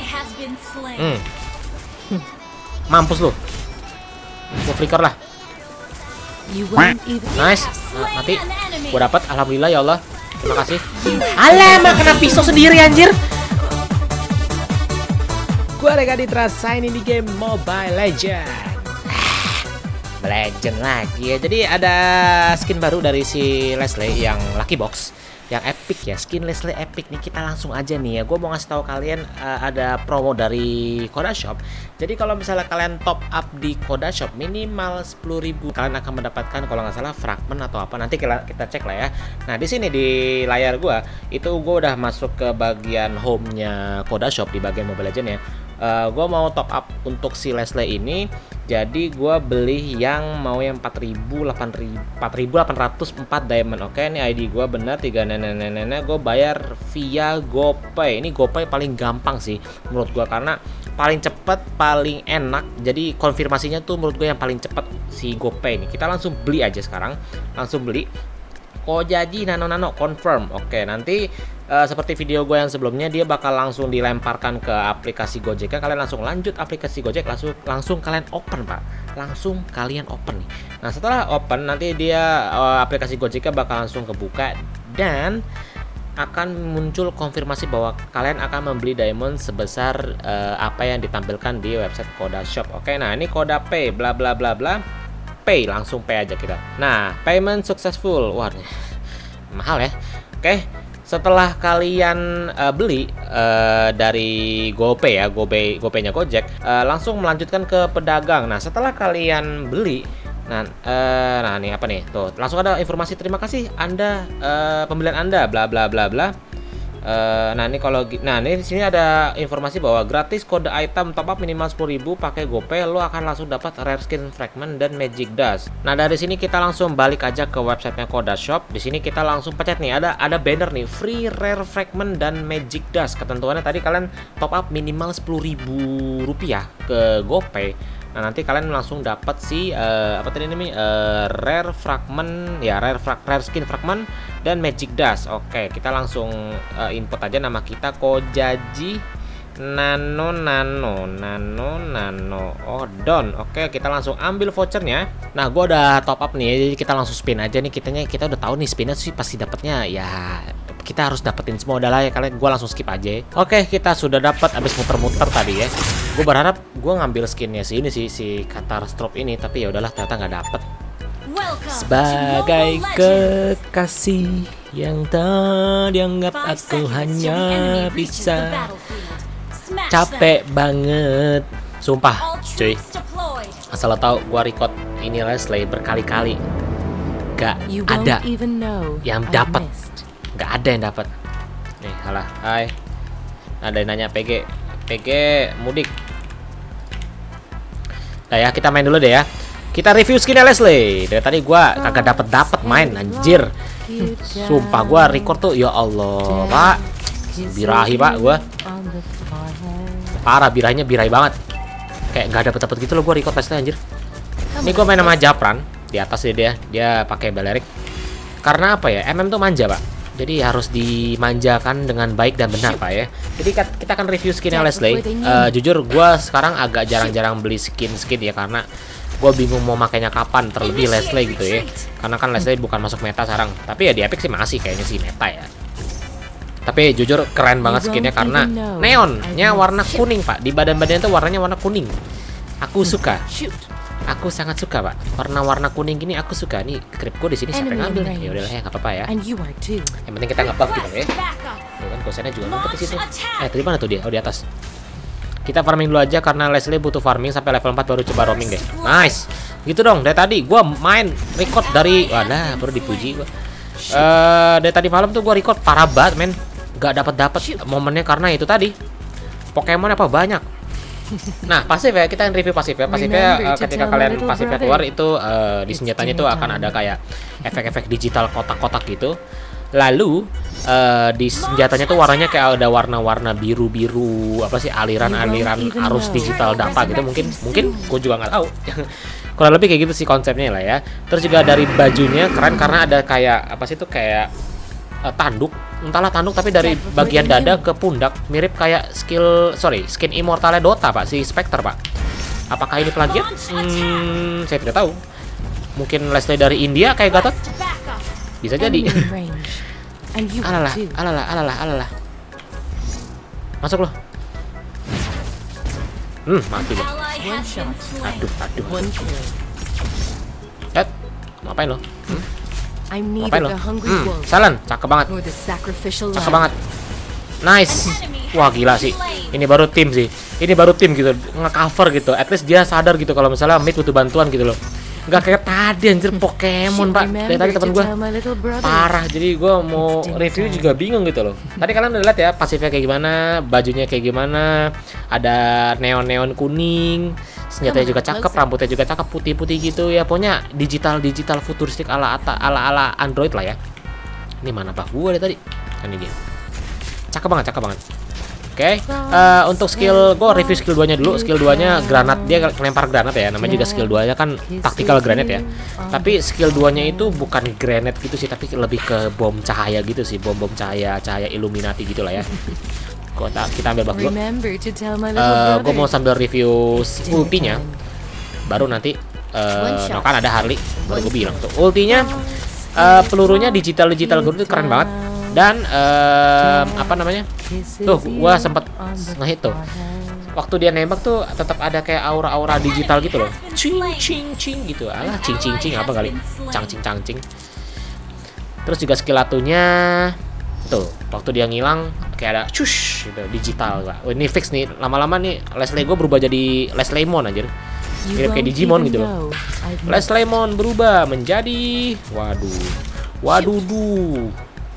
Mampus lu. Gua flicker lah. Nice. Nah, mati. Gua dapat. Alhamdulillah ya Allah. Terima kasih. Alamak, kena pisau sendiri anjir. Gua Rekaditra sign in di game Mobile Legend. Legend lagi ya. Jadi ada skin baru dari si Leslie yang Lucky Box, yang epic ya, skin Leslie epic nih. Kita langsung aja nih ya. Gue mau ngasih tahu kalian ada promo dari Koda Shop. Jadi kalau misalnya kalian top up di Koda Shop minimal 10.000, kalian akan mendapatkan kalau nggak salah fragment atau apa. Nanti kita cek lah ya. Nah di sini di layar gue itu gue udah masuk ke bagian home-nya Koda Shop di bagian Mobile Legend ya. Gue mau top up untuk si Leslie ini. Jadi gue beli yang mau yang 4.804 diamond. Oke, ini ID gue benar 3 nenek. Gue bayar via GoPay. Ini GoPay paling gampang sih menurut gue, karena paling cepet, paling enak. Jadi konfirmasinya tuh menurut gue yang paling cepet si GoPay ini. Kita langsung beli aja sekarang. Langsung beli. Kojaji nano confirm. Oke, nanti seperti video gue yang sebelumnya, dia bakal langsung dilemparkan ke aplikasi Gojek. Kalian langsung lanjut aplikasi Gojek, langsung kalian open pak, langsung kalian open nih. Nah setelah open nanti dia aplikasi Gojek bakal langsung kebuka dan akan muncul konfirmasi bahwa kalian akan membeli diamond sebesar apa yang ditampilkan di website Koda Shop. Oke, nah ini Koda Pay bla bla bla bla. Pay, langsung pay aja kita. Nah, payment successful. Wah, mahal ya. Oke, setelah kalian beli dari GoPay ya, GoPay-nya Gojek, langsung melanjutkan ke pedagang. Nah, setelah kalian beli, nah nih apa nih? Tuh, langsung ada informasi terima kasih Anda pembelian Anda bla bla bla bla. Nah ini kalau di sini ada informasi bahwa gratis kode item top up minimal 10.000 pakai GoPay, lo akan langsung dapat rare skin fragment dan magic dust. Nah dari sini kita langsung balik aja ke websitenya Koda Shop. Di sini kita langsung pencet nih, ada banner nih, free rare fragment dan magic dust. Ketentuannya tadi kalian top up minimal 10.000 rupiah ke GoPay. Nah nanti kalian langsung dapat si apa tadi namanya rare fragment ya, rare skin fragment dan magic dust. Oke, kita langsung input aja nama kita, Kojaji nano done. Oke, kita langsung ambil vouchernya. Nah gue udah top up nih, jadi kita langsung spin aja nih. Kita udah tahu nih spinnya sih pasti dapatnya ya, kita harus dapetin semua. Udah lah ya kalian, gue langsung skip aja. Oke, kita sudah dapat abis muter-muter tadi ya. Gue berharap gue ngambil skinnya si Catastrophe ini, tapi ya udahlah, ternyata nggak dapet. Sebagai kekasih yang tak dianggap, aku hanya bisa capek banget, sumpah cuy. Asal lo tau, gue record ini Leslie berkali-kali, gak ada yang dapat. Nggak ada yang dapat. Nih, halah. Hai. Ada yang nanya PG mudik. Nah ya, kita main dulu deh ya. Kita review skinnya Leslie. Dari tadi gua kagak dapet main anjir. Sumpah gua record tuh ya Allah, Pak. Birahi, Pak, gua. Parah, birahnya birahi banget. Kayak nggak dapet gitu loh gua record Leslie anjir. Ini gua main sama Japran di atas dia pakai Balerik. Karena apa ya? MM tuh manja, Pak. Jadi harus dimanjakan dengan baik dan benar pak ya. Jadi kita akan review skinnya Leslie. Jujur gue sekarang agak jarang-jarang beli skin ya, karena gue bingung mau makainya kapan, terlebih Leslie gitu ya. Karena kan Leslie bukan masuk meta sekarang. Tapi ya di Epic sih masih kayaknya sih meta ya. Tapi jujur keren banget skinnya karena neonnya warna kuning pak. Di badan-badannya tuh warnanya warna kuning. Aku suka. Aku sangat suka pak, warna-warna kuning gini aku suka. Nih kripku di sini siapa yang ngambil? Ya udahlah ya, nggak apa-apa ya. Yang penting kita nge-buff gitu ya. Tuh kan kosennya juga ngumpet di situ. Tadi mana tuh dia? Oh di atas. Kita farming dulu aja karena Leslie butuh farming sampai level 4 baru coba roaming deh. Nice. Gitu dong. Dari tadi gua main record dari wadah baru dipuji gua. Dari tadi malam tuh gua record parah banget men. Gak dapat momennya karena itu tadi. Pokemon apa banyak. Nah pasif ya, kita review pasif ya. Pasifnya ketika kalian pasifnya keluar itu di senjatanya itu akan ada kayak efek-efek digital kotak-kotak gitu. Lalu di senjatanya tuh warnanya kayak ada warna-warna biru-biru, apa sih, aliran-aliran arus digital data gitu. Mungkin gue juga nggak tahu. Kurang lebih kayak gitu sih konsepnya lah ya. Terus juga dari bajunya keren karena ada kayak apa sih tuh, kayak tanduk, entahlah tanduk tapi dari bagian dada ke pundak mirip kayak skin immortalnya Dota Pak, si Spectre Pak. Apakah ini plagiat? Saya tidak tahu. Mungkin Leslie dari India kayak Gatot? Bisa jadi. Alalah. Masuk loh. Mati loh. Aduh. Ngapain lo? Ngapain lo? Salen, cakep banget. Cakep banget. Nice. Wah gila sih. Ini baru tim sih. Ini baru tim gitu, nge-cover gitu. At least dia sadar gitu kalau misalnya mid butuh bantuan gitu loh. Nggak kayak tadi anjir Pokemon Pak. Dari tadi teman gue parah. Jadi gue mau review juga bingung gitu loh. Tadi kalian udah lihat ya pasifnya kayak gimana, bajunya kayak gimana, ada neon kuning, senjatanya juga cakep, rambutnya juga cakep, putih-putih gitu ya. Pokoknya digital futuristik ala Android lah ya. Ini mana buff gue dari tadi? Kan ini dia. Cakep banget. Oke, untuk skill, gue review skill 2-nya dulu. Skill 2-nya granat, dia lempar granat ya. Namanya juga skill 2-nya kan tactical granat ya. Tapi skill 2-nya itu bukan granat gitu sih, tapi lebih ke bom cahaya gitu sih. Bom cahaya Illuminati gitu lah ya. Kita ambil buff dulu. Gue mau sambil review ultinya. Baru nanti, kan ada Harley. Baru gue bilang tuh ultinya, pelurunya digital gitu itu keren banget. Dan apa namanya? Tuh, gua sempet ngehit tuh. Waktu dia nembak tuh tetap ada kayak aura digital gitu loh. Cing gitu. Alah, cing apa kali? Cangcing. Terus juga skill atunya tuh, waktu dia ngilang kayak ada cush gitu, digital, Pak. Oh, ini fix nih. Lama-lama nih Leslie gua berubah jadi Lesliemon anjir. Mirip kayak Digimon gitu loh. Lesliemon berubah menjadi waduh.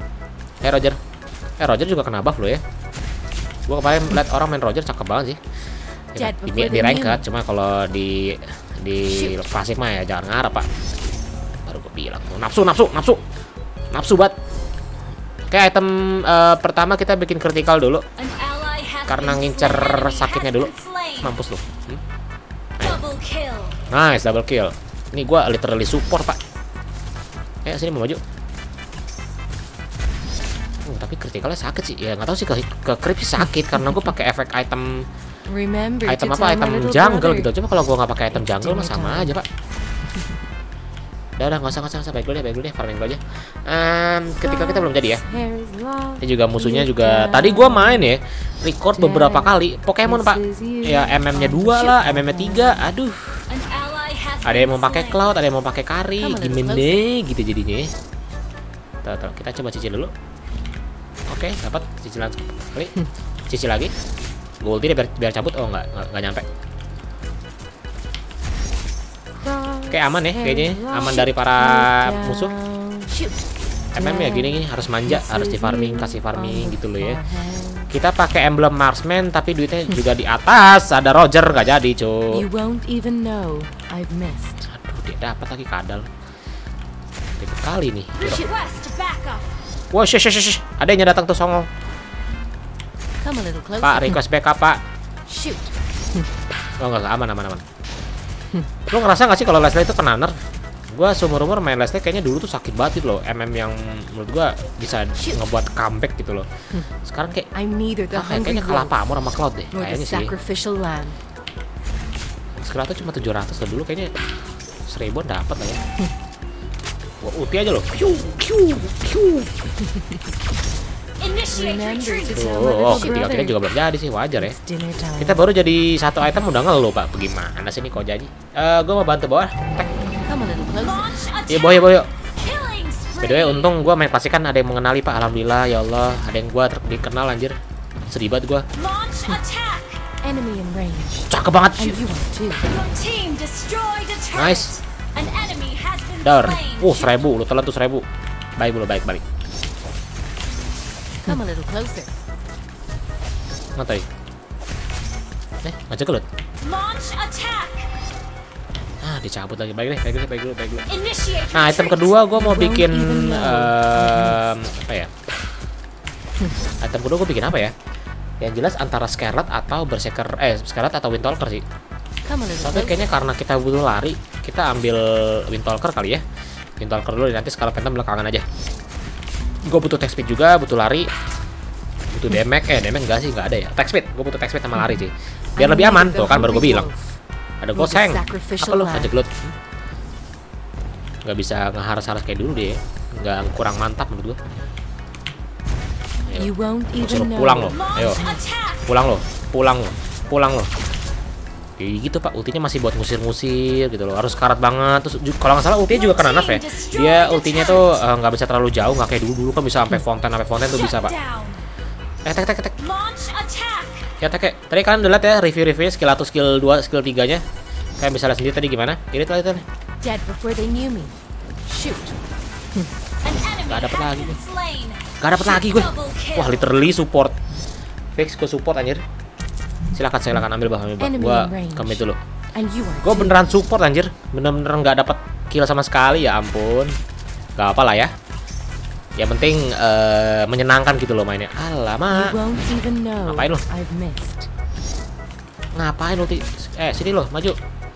Roger juga kena buff loh ya. Gua kemarin liat orang main Roger cakep banget sih. Ya, di ranked, cuma kalau di klasik mah ya jangan ngarep Pak. Baru gue bilang nafsu banget. Oke, item pertama kita bikin critical dulu karena ngincer sakitnya dulu. Mampus lu. Nice, double kill. Ini gua literally support Pak. Sini mau maju. Tapi kritikalnya sakit sih. Ya nggak tahu sih, ke creep sih sakit karena gue pakai efek item jungle gitu. Coba kalau gue nggak pakai item jungle mah sama aja Pak. Udah nggak usah baik dulu deh farming dulu aja. Ketika kita belum jadi ya. Ini juga musuhnya juga. Tadi gue main ya record beberapa kali Pokemon Pak. Ya MM-nya 2 lah, MM-nya 3. Aduh. Ada yang mau pakai Cloud, ada yang mau pakai Kari, gimana gitu jadinya. Tuh, kita coba cicil dulu. Oke, dapat cicilan sekali. Cicil lagi. Gue ulti deh biar cabut. Oh, nggak nyampe. Oke, aman ya kayaknya. Aman dari para musuh. MM ya gini harus manja, harus di farming, kasih farming gitu loh ya. Kita pakai emblem marksman tapi duitnya juga di atas. Ada Roger nggak jadi, cuy. Aduh, dia dapat lagi kadal. Ribet kali nih. Wow, shush. Ada yang datang tuh songong. Pak, request backup Pak. Oh enggak, aman. Lo ngerasa gak sih kalau Leslie itu kenaner? Gua seumur-umur main Leslie kayaknya dulu tuh sakit banget gitu loh. MM yang menurut gua bisa ngebuat comeback gitu loh. Sekarang kayaknya kalah pamor sama Cloud deh. Kayaknya sih. Sekarang tuh cuma 700 loh, dulu kayaknya 1000 dapat lah ya. Wah, ulti aja loh. Kiu. Ketika kita juga belum jadi sih, wajar ya. Kita baru jadi satu item udah ngeluh Pak. Bagaimana sih ini kok jadi? Gue mau bantu bawah. Iya boy. By the way, untung gue main klasik kan ada yang mengenali Pak. Alhamdulillah ya Allah, ada yang gue dikenal anjir. Sedih banget gue. Cakep banget. Nice. Dar. 1000, lu telan tuh 1000. Baik. Ngatai. Ngajak kelut. Dicabut lagi. Baik dulu. Nah, item kedua gue mau bikin apa ya? Item kedua gue bikin apa ya? Yang jelas antara Scarlet atau Berserker, Scarlet atau Windtalker sih. Tapi kayaknya karena kita butuh lari, kita ambil Windtalker kali ya. Windtalker dulu, nanti Scarlet Phantom belakangan aja. Gue butuh attack speed juga, butuh lari, butuh damage. Damage enggak sih, nggak ada ya. Attack speed, gue butuh attack speed sama lari sih. Biar lebih aman. Tuh kan baru gue bilang. Ada goseng. Apa lu aja gelut? Nggak bisa ngeharas-haras kayak dulu deh. Nggak, kurang mantap menurut gue. Ayo, suruh pulang loh. Ayo, pulang loh, pulang loh, pulang loh. Kayak gitu pak, ultinya masih buat ngusir-ngusir gitu loh, harus karat banget. Terus kalau nggak salah ultinya juga kena nerf ya. Dia ultinya tuh nggak bisa terlalu jauh, nggak kayak dulu kan bisa sampai fonten tuh bisa pak. Tek. Ya tek. Tadi kalian udah lihat ya review-reviewnya skill 1, skill 2, skill 3-nya. Kalian bisa lihat sendiri tadi gimana. Irit. Gak dapet lagi gue. Gak dapet lagi gue. Wah literally support. Fix gue support anjir. Silakan ambil bah. Gua kami dulu. Gue beneran support anjir. Bener-bener nggak dapat kill sama sekali, ya ampun. Gak apa lah ya. Yang penting menyenangkan gitu loh mainnya. Alamak. Ngapain lo? Ngapain lo? Sini lo, maju.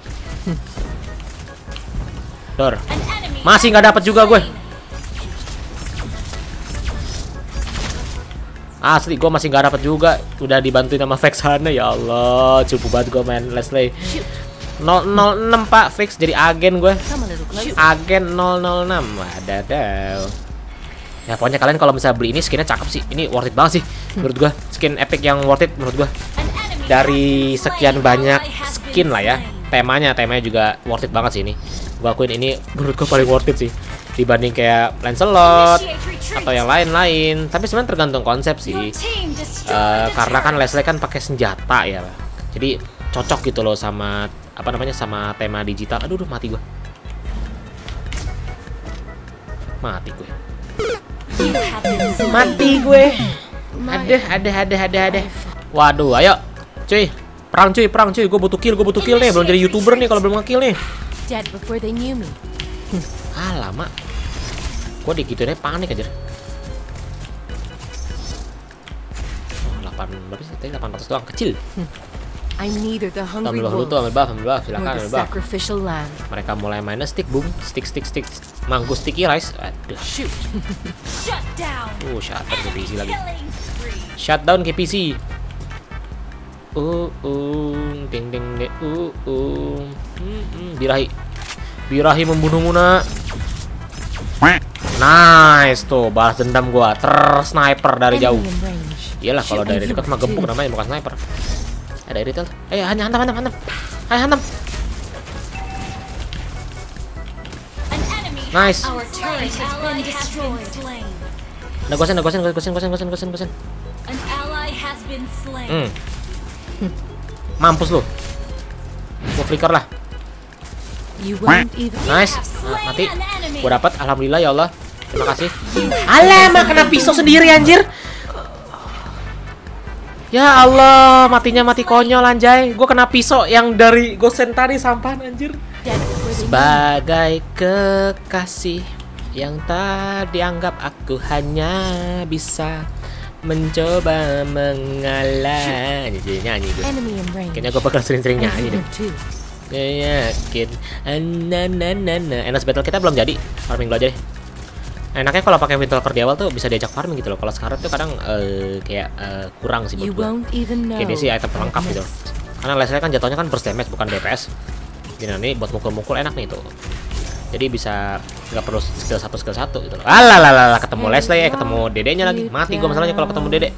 Dor. Masih nggak dapat juga gue. Asli gue masih nggak dapat juga. Udah dibantuin sama Vex sana, ya Allah, cukup banget gue main Leslie. 006 pak, Vex jadi agen gue. Agen 006. Wadaw. Ya pokoknya kalian kalau misalnya beli ini skinnya cakep sih. Ini worth it banget sih menurut gue. Skin epic yang worth it menurut gue. Dari sekian banyak skin lah ya. Temanya juga worth it banget sih ini. Gue akuin ini menurut gue paling worth it sih dibanding kayak Lancelot atau yang lain-lain. Tapi sebenarnya tergantung konsep sih. Karena kan Leslie kan pakai senjata ya. Jadi cocok gitu loh sama apa namanya, sama tema digital. Aduh mati gue. Mati gue. Ada. Waduh, ayo. Cuy, perang cuy. Gue butuh kill nih. Belum jadi YouTuber nih kalau belum nge-kill nih. Lama. Gue digituinnya panik aja. 800 doang, kecil. Ambil buff dulu tuh, ambil buff, silakan ambil buff. Mereka mulai main stick, boom, stick. Manggu sticky rice. Aduh. Shutdown KPC lagi. Shutdown KPC. Ding. Birahi membunuh Muna. Nice tuh, balas dendam gua. Sniper dari jauh. Iyalah kalau dari dekat mah gempuk namanya, bukan sniper. Ada retail. Ayo hantam. Ayo hantam. Nice. Negosen. Mampus lu. Gua flicker lah. Nice. Mati. Gua dapat, alhamdulillah ya Allah. Terima kasih. Alamak, kena pisau sendiri anjir. Ya Allah, matinya mati konyol anjay. Gue kena pisau yang dari Gosen tadi, sampah anjir. Sebagai kekasih yang tak dianggap, aku hanya bisa mencoba mengalah. Nyanyi gue. Kayaknya gue bakal sering-sering nyanyi deh. Yakin. Enas battle kita belum jadi. Farming dulu aja deh. Enaknya kalau pakai Windtalker di awal tuh bisa diajak farming gitu loh. Kalau sekarang tuh kadang kayak kurang sih buat gue. Kayak dia sih item pelengkap gitu. Karena Leslie kan jatuhnya kan burst damage bukan DPS. Jadi ini buat mukul-mukul enak nih tuh. Jadi bisa nggak perlu skill 1 gitu loh. Alah ketemu Leslie, ketemu dedenya lagi. Mati gue masalahnya kalau ketemu dede.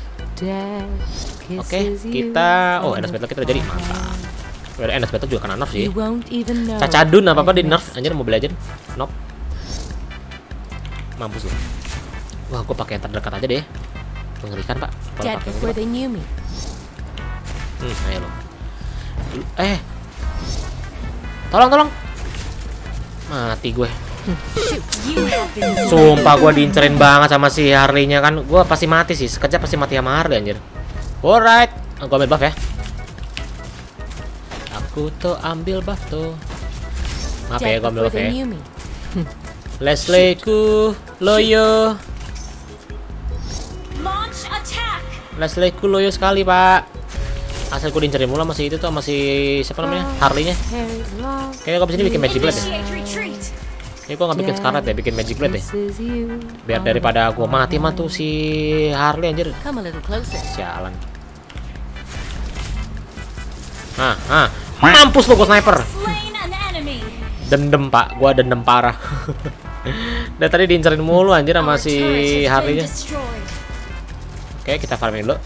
Oke, kita Enas battle kita udah jadi. Mantap. Enas battle juga kena nerf sih. Cacadun apa di nerf anjir, mau belajar. Nope. Mampus loh. Wah, gue pakai yang terdekat aja deh. Mengerikan pak. Ayo lo. Tolong. Mati gue. Sumpah gue diincerin banget sama si Harley-nya kan. Gue pasti mati sih. Sekejap pasti mati sama Harley anjir. Alright. Gue ambil buff ya. Aku tuh ambil buff tuh. Maaf ya, gue ambil buff ya. Leslie ku loyo. Leslie ku loyo sekali pak. Asal ku diincerin mulu masih itu tuh, masih siapa namanya, Harley-nya. Kayaknya gue sini bikin magic blade ya. Ini gua nggak bikin Scarlet ya, bikin Magic Blade deh. Biar daripada gua mati mah tuh si Harley anjir. Sialan. Mampus lu gua sniper. Dendam pak, gua dendam parah. Udah tadi diincerin mulu anjir sama si Harley-nya. Oke, kita farming dulu.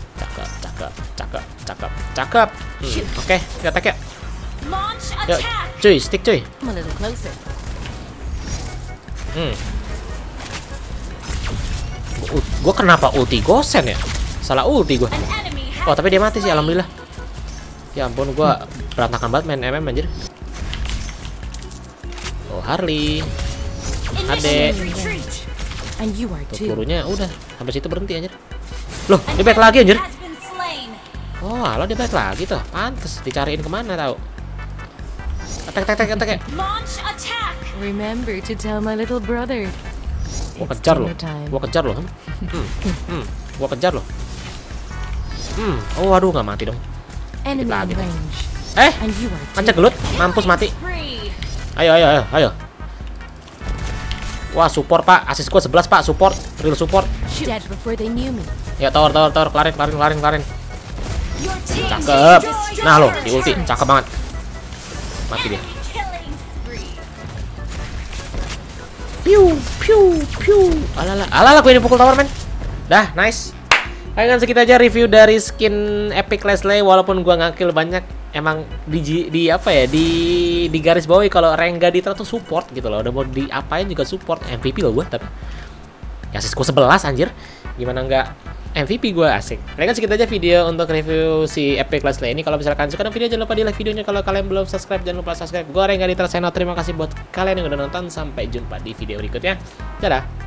Cakep. Oke, kita attack ya. Yuk, cuy, stick cuy. Gua kenapa ulti Gosen ya? Salah ulti gua. Oh, tapi dia mati sih, alhamdulillah. Ya ampun, gua berantakan banget main MM anjir. Oh, Harley. Adek. Tuh gurunya udah sampai situ berhenti anjir. Loh, dia back lagi anjir. Oh, alah dia back lagi tuh. Pantes dicariin kemana tahu. Attack. Remember to tell my little brother. Gua kejar loh. Gua kejar loh. Oh, aduh nggak mati dong. Enemy lagi. range. Kancet gelut, mampus mati. Ayo. Wah, support pak, assist gua 11 pak, support, real support. Dead before they knew me. Ya tower, kelarin. Cakep. Nah lo, di ulti, cakep banget. Mati dia. Piu. Alah, gue ini pukul tower men. Dah, nice. Kayaknya segitu aja review dari skin Epic Leslie. Walaupun gua ngakil banyak, emang di apa ya, di garis bawahi kalau Rengar di tuh support gitu loh. Udah mau diapain juga support. MVP loh gua, tapi ya assist gua 11 anjir. Gimana nggak MVP gue, asik. Kalian segitu aja video untuk review si Epic Leslie ini. Kalau misalkan suka dengan video, jangan lupa di like videonya. Kalau kalian belum subscribe, jangan lupa subscribe. Gue Rengar di Terima kasih buat kalian yang udah nonton. Sampai jumpa di video berikutnya. Dadah.